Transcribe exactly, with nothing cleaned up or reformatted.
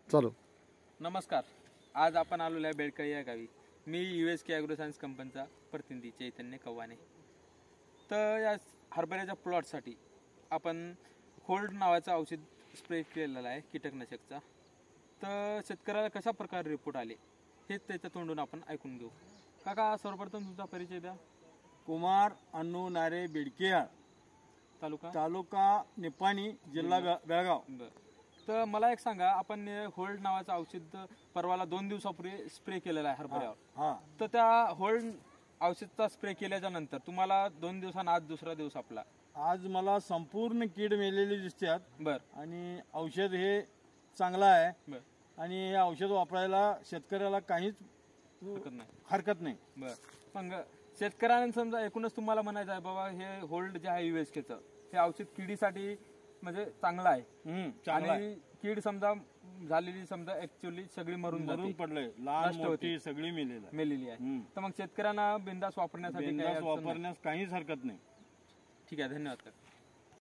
चालू. नमस्कार. आज आपण आलेलो आहे बेडकळी या गावी. मी U S K agro science कंपनीचा प्रतिनिधी चैतन्य कव्वाने. तर या हरभऱ्याच्या प्लॉटसाठी आपण होल्ड नावाचं औषध स्प्रे केलेलं आहे कीटकनाशकचा. तर शेतकऱ्याला कशा प्रकारे रिपोर्ट आले हे त्याच्या तोंडून आपण ऐकून घेऊ. काका, सर्वप्रथम तुमचा परिचय द्या. कुमार अण्णू नारे बेडकेयाळ, तालुका तालुका निपाणी, जिल्हा बेळगाव. बरं. तर मला एक सांगा, आपण होल्ड नावाचं औषध परवाला दोन दिवसापूर्वी स्प्रे केलेलं आहे हरभऱ्यावर. हा, तर त्या होल्ड औषधचा स्प्रे केल्याच्या नंतर तुम्हाला दोन दिवसांना आज दुसरा दिवस आपला, आज मला संपूर्ण कीड मेलेली दिसतात. बर आणि औषध हे चांगलं आहे. बर आणि हे औषध वापरायला शेतकऱ्याला काहीच हरकत नाही. हरकत नाही. बर मग शेतकऱ्यांना समजा एकूणच तुम्हाला म्हणायचं आहे बाबा, हे होल्ड जे आहे युएसकेचं हे औषध किडीसाठी म्हणजे चांगलं आहे. हम्म, चांगलं आहे. आणि कीड समजा झालेली समजा ऍक्च्युअली सगळी मरून मरून जाते, पडलंय, लहान नष्ट मोठी होते. सगळी मेलेली आहे. मेलेली आहे. हम्म. तर मग शेतकऱ्यांना बिंदास वापरण्यासाठी काही बिनधास्त अडचण नाही. वापरण्यास काहीच हरकत नाही. ठीक आहे, धन्यवाद.